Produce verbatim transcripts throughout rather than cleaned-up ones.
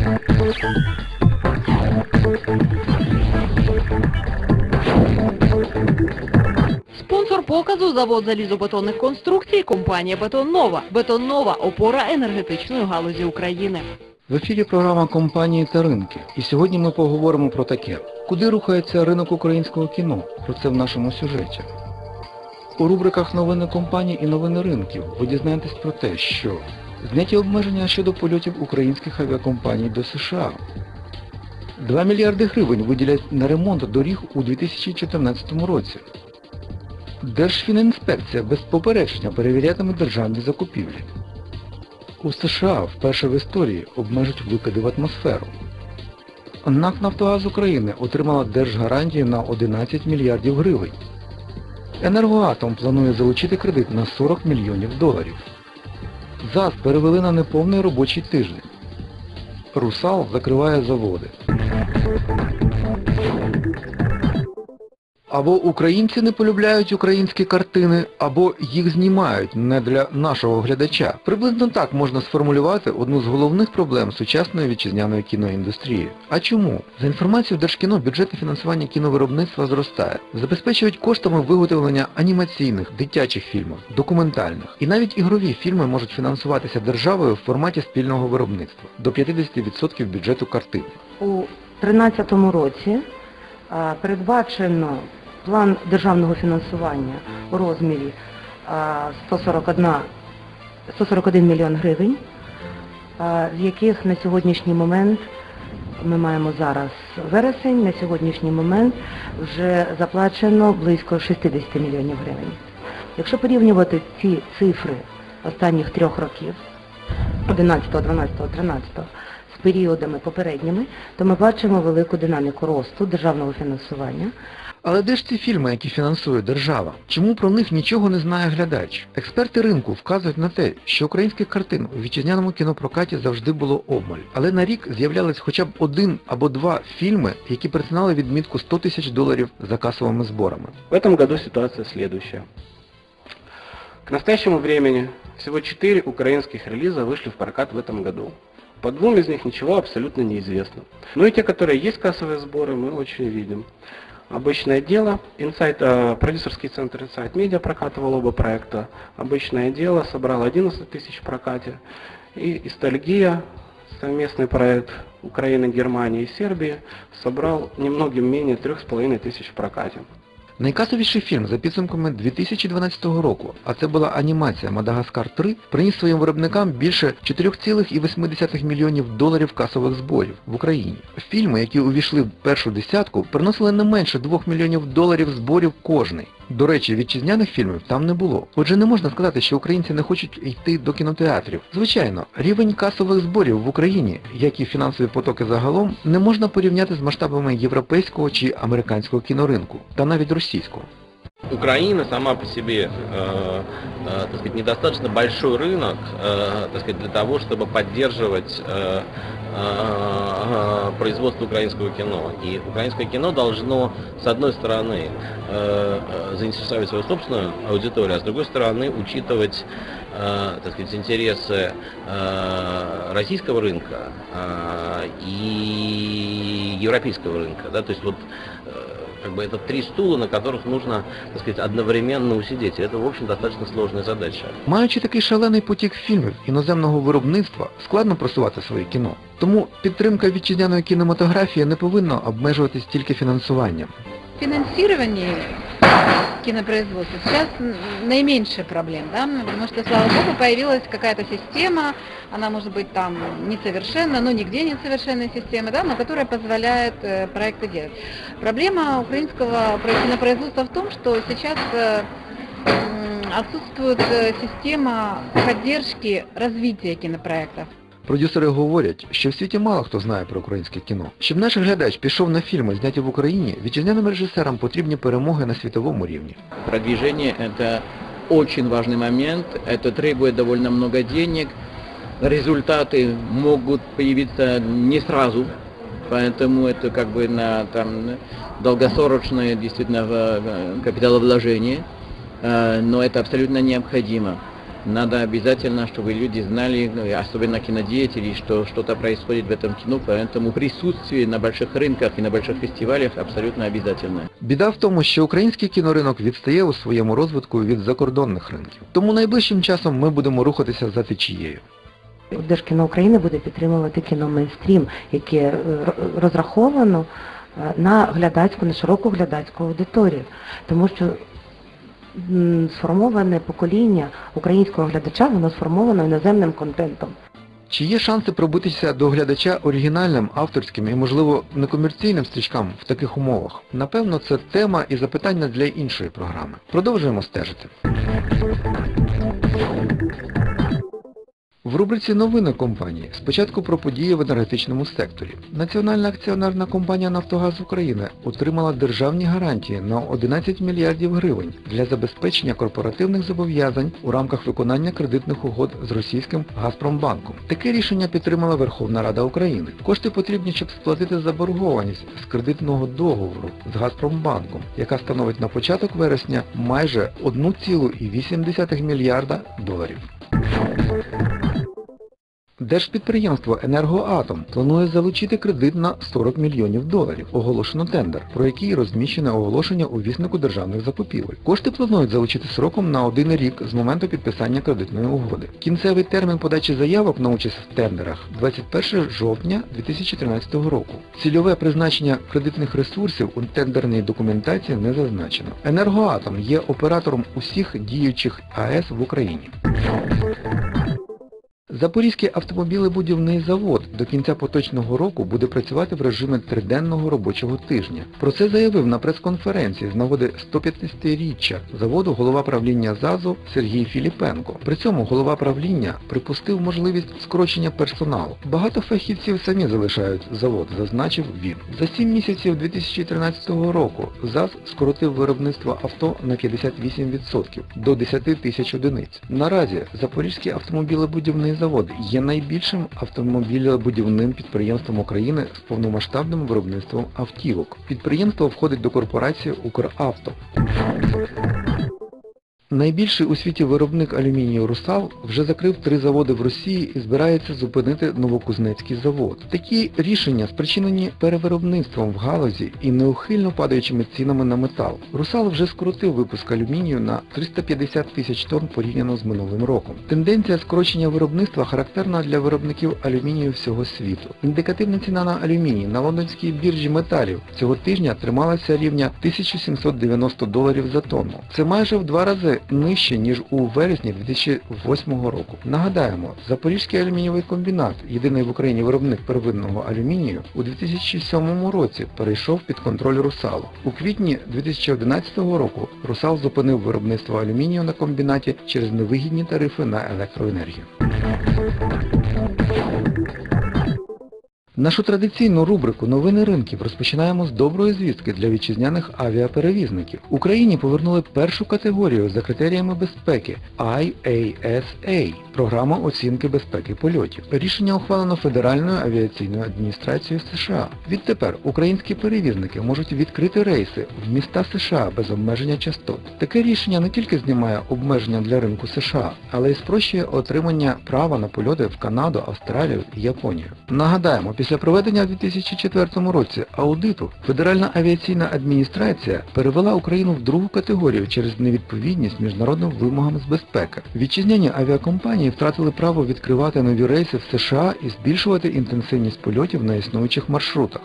Спонсор показу – завод залізобетонних конструкцій, компанія «Бетоннова». «Бетоннова» – опора енергетичної галузі України. В ефірі програма «Компанії та ринки». І сьогодні ми поговоримо про таке. Куди рухається ринок українського кіно? Про це в нашому сюжеті. У рубриках «Новини компаній» і «Новини ринків» ви дізнаєтесь про те, що зняті обмеження щодо польотів українських авіакомпаній до США. два мільярди гривень виділять на ремонт доріг у дві тисячі чотирнадцятому році. Держфінінспекція без попередження перевірятиме державні закупівлі. У США вперше в історії обмежать викиди в атмосферу. НАК «Нафтогаз України» отримала держгарантію на одинадцять мільярдів гривень. Енергоатом планує залучити кредит на сорок мільйонів доларів. ЗАЗ перевели на неповний робочий тиждень. «Русал» закриває заводи. Або українці не полюбляють українські картини, або їх знімають не для нашого глядача. Приблизно так можна сформулювати одну з головних проблем сучасної вітчизняної кіноіндустрії. А чому? За інформацією Держкіно, бюджетне фінансування кіновиробництва зростає. Забезпечують коштами виготовлення анімаційних, дитячих фільмів, документальних. І навіть ігрові фільми можуть фінансуватися державою в форматі спільного виробництва. До п'ятдесят відсотків бюджету картини. У дві тисячі тринадцятому році передбачено план державного фінансування у розмірі сто сорок один мільйон гривень, з яких на сьогоднішній момент, ми маємо зараз вересень, на сьогоднішній момент вже заплачено близько шістдесят мільйонів гривень. Якщо порівнювати ці цифри останніх трьох років, одинадцятого, дванадцятого, тринадцятого, з періодами попередніми, то ми бачимо велику динаміку росту державного фінансування. Але де ж ці фільми, які фінансує держава? Чому про них нічого не знає глядач? Експерти ринку вказують на те, що українських картин у вітчизняному кінопрокаті завжди було обмаль. Але на рік з'являлись хоча б один або два фільми, які перетинали відмітку сто тисяч доларів за касовими зборами. В этом году ситуация следующая. К настоящему времени всего четыре украинских релиза вышли в прокат в этом году. По двум из них ничего абсолютно не известно. Но и те, которые есть кассовые сборы, мы очень видим. Обычное дело, Insight, э, продюсерский центр Insight Media прокатывал оба проекта. Обычное дело собрал одиннадцать тысяч в прокате. И Истальгия, совместный проект Украины, Германии и Сербии, собрал немногим менее трех с половиной тысяч в прокате. Найкасовіший фільм за підсумками дві тисячі дванадцятого року, а це була анімація «Мадагаскар три», приніс своїм виробникам більше чотири цілих вісім десятих мільйонів доларів касових зборів в Україні. Фільми, які увійшли в першу десятку, приносили не менше двох мільйонів доларів зборів кожний. До речі, вітчизняних фільмів там не було. Отже, не можна сказати, що українці не хочуть йти до кінотеатрів. Звичайно, рівень касових зборів в Україні, як і фінансові потоки загалом, не можна порівняти з масштабами європейського чи американського кіноринку, та навіть російського. Украина сама по себе, э, э, так сказать, недостаточно большой рынок, э, так сказать, для того, чтобы поддерживать э, э, производство украинского кино. И украинское кино должно, с одной стороны, э, заинтересовать свою собственную аудиторию, а с другой стороны, учитывать, э, так сказать, интересы э, российского рынка э, и европейского рынка. Да? То есть вот как бы это три стула, на которых нужно, так сказать, одновременно усидеть. И это, в общем, достаточно сложная задача. Маючи такий шалений потік фільмів іноземного виробництва, складно просувати своє кіно. Тому підтримка вітчизняної кінематографії не повинна обмежуватись тільки фінансуванням. Финансирование кинопроизводства сейчас наименьшая проблема, да, потому что, слава богу, появилась какая-то система, она может быть там несовершенна, но нигде нет совершенной системы, да, но которая позволяет э, проекты делать. Проблема украинского кинопроизводства в том, что сейчас э, отсутствует э, система поддержки развития кинопроектов. Продюсери говорять, що в світі мало хто знає про українське кіно. Щоб наш глядач пішов на фільми, зняті в Україні, вітчизняним режисерам потрібні перемоги на світовому рівні. Продвижение – это очень важный момент, это требует довольно много денег, результаты могут появиться не сразу, поэтому это как бы на там, долгосрочное действительно капиталовложение, но это абсолютно необходимо. надо обязательно, чтобы люди знали, ну, и особенно кинодеятели, что что-то происходит в этом кино, поэтому присутствие на больших рынках и на больших фестивалях абсолютно обязательно. Біда в тому, що український кіноринок відстає у своєму розвитку від закордонних ринків. Тому найближчим часом ми будемо рухатися за течією. Держкіно України буде підтримувати кіно мейнстрім, яке е, розраховано е, на глядацьку, на широку глядацьку аудиторію. Тому що м, сформоване покоління українського глядача, воно сформовано іноземним контентом. Чи є шанси пробитися до глядача оригінальним, авторським і, можливо, некомерційним стрічкам в таких умовах? Напевно, це тема і запитання для іншої програми. Продовжуємо стежити. В рубриці «Новини компанії» спочатку про події в енергетичному секторі. Національна акціонерна компанія «Нафтогаз України» отримала державні гарантії на одинадцять мільярдів гривень для забезпечення корпоративних зобов'язань у рамках виконання кредитних угод з російським «Газпромбанком». Таке рішення підтримала Верховна Рада України. Кошти потрібні, щоб сплатити заборгованість з кредитного договору з «Газпромбанком», яка становить на початок вересня майже один цілих вісім десятих мільярда доларів. Держпідприємство «Енергоатом» планує залучити кредит на сорок мільйонів доларів. Оголошено тендер, про який розміщене оголошення у віснику державних закупівель. Кошти планують залучити сроком на один рік з моменту підписання кредитної угоди. Кінцевий термін подачі заявок на участь в тендерах – двадцять перше жовтня дві тисячі тринадцятого року. Цільове призначення кредитних ресурсів у тендерній документації не зазначено. «Енергоатом» є оператором усіх діючих АЕС в Україні. Запорізький автомобілебудівний завод до кінця поточного року буде працювати в режимі триденного робочого тижня. Про це заявив на прес-конференції з нагоди сто п'ятдесятиріччя заводу голова правління ЗАЗу Сергій Філіпенко. При цьому голова правління припустив можливість скорочення персоналу. Багато фахівців самі залишають завод, зазначив він. За сім місяців дві тисячі тринадцятого року ЗАЗ скоротив виробництво авто на п'ятдесят вісім відсотків до десять тисяч одиниць. Наразі Запорізький автомобілебудівний завод є найбільшим автомобілебудівним підприємством України з повномасштабним виробництвом автівок. Підприємство входить до корпорації «Укравто». Найбільший у світі виробник алюмінію «Русал» вже закрив три заводи в Росії і збирається зупинити Новокузнецький завод. Такі рішення спричинені перевиробництвом в галузі і неухильно падаючими цінами на метал. «Русал» вже скоротив випуск алюмінію на триста п'ятдесят тисяч тонн порівняно з минулим роком. Тенденція скорочення виробництва характерна для виробників алюмінію всього світу. Індикативна ціна на алюміній на лондонській біржі металів цього тижня трималася рівня тисяча сімсот дев'яносто доларів за тонну. Це майже в два рази нижче, ніж у вересні дві тисячі восьмого року. Нагадаємо, Запорізький алюмінієвий комбінат, єдиний в Україні виробник первинного алюмінію, у дві тисячі сьомому році перейшов під контроль «Русалу». У квітні дві тисячі одинадцятого року «Русал» зупинив виробництво алюмінію на комбінаті через невигідні тарифи на електроенергію. Нашу традиційну рубрику «Новини ринків» розпочинаємо з доброї звістки для вітчизняних авіаперевізників. Україні повернули першу категорію за критеріями безпеки ай ей ес ей – програма оцінки безпеки польотів. Рішення ухвалено Федеральною авіаційною адміністрацією США. Відтепер українські перевізники можуть відкрити рейси в міста США без обмеження частот. Таке рішення не тільки знімає обмеження для ринку США, але й спрощує отримання права на польоти в Канаду, Австралію і Японію. Нагадаємо, після проведення в дві тисячі четвертому році аудиту Федеральна авіаційна адміністрація перевела Україну в другу категорію через невідповідність міжнародним вимогам з безпеки. Вітчизняні авіакомпанії втратили право відкривати нові рейси в США і збільшувати інтенсивність польотів на існуючих маршрутах.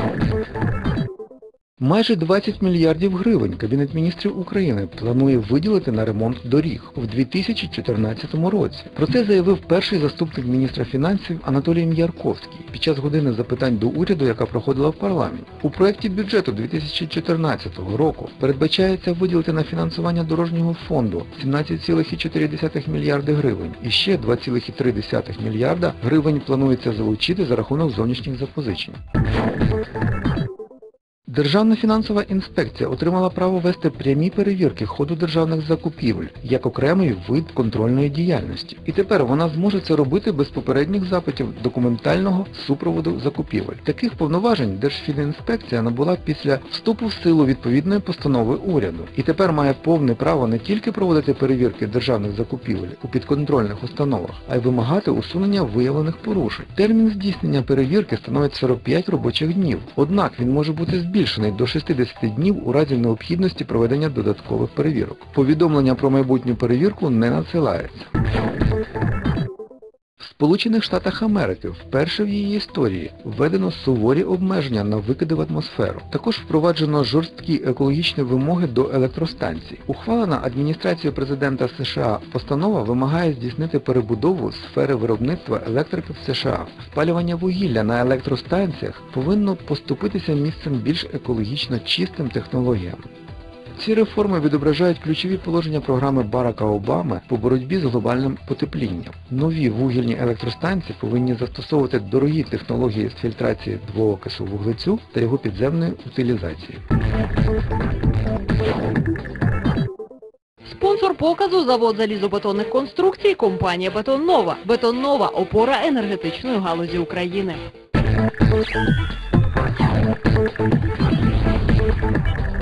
Майже двадцять мільярдів гривень Кабінет міністрів України планує виділити на ремонт доріг у дві тисячі чотирнадцятому році. Про це заявив перший заступник міністра фінансів Анатолій М'ярковський під час години запитань до уряду, яка проходила в парламенті. У проєкті бюджету дві тисячі чотирнадцятого року передбачається виділити на фінансування дорожнього фонду сімнадцять цілих чотири десятих мільярди гривень і ще два цілих три десятих мільярда гривень планується залучити за рахунок зовнішніх запозичень. Державна фінансова інспекція отримала право вести прямі перевірки ходу державних закупівель як окремий вид контрольної діяльності. І тепер вона зможе це робити без попередніх запитів документального супроводу закупівель. Таких повноважень Держфінінспекція набула після вступу в силу відповідної постанови уряду. І тепер має повне право не тільки проводити перевірки державних закупівель у підконтрольних установах, а й вимагати усунення виявлених порушень. Термін здійснення перевірки становить сорок п'ять робочих днів. Однак він може бути збільшений до шістдесят днів у разі необхідності проведення додаткових перевірок. Повідомлення про майбутню перевірку не надсилається. В Сполучених Штатах Америки вперше в її історії введено суворі обмеження на викиди в атмосферу. Також впроваджено жорсткі екологічні вимоги до електростанцій. Ухвалена адміністрацією президента США постанова вимагає здійснити перебудову сфери виробництва електрики в США. Спалювання вугілля на електростанціях повинно поступитися місцем більш екологічно чистим технологіям. Ці реформи відображають ключові положення програми Барака Обами по боротьбі з глобальним потеплінням. Нові вугільні електростанції повинні застосовувати дорогі технології з фільтрації двоокису вуглецю та його підземної утилізації. Спонсор показу – завод залізобетонних конструкцій, компанія «Бетон Нова». «Бетон Нова» – опора енергетичної галузі України.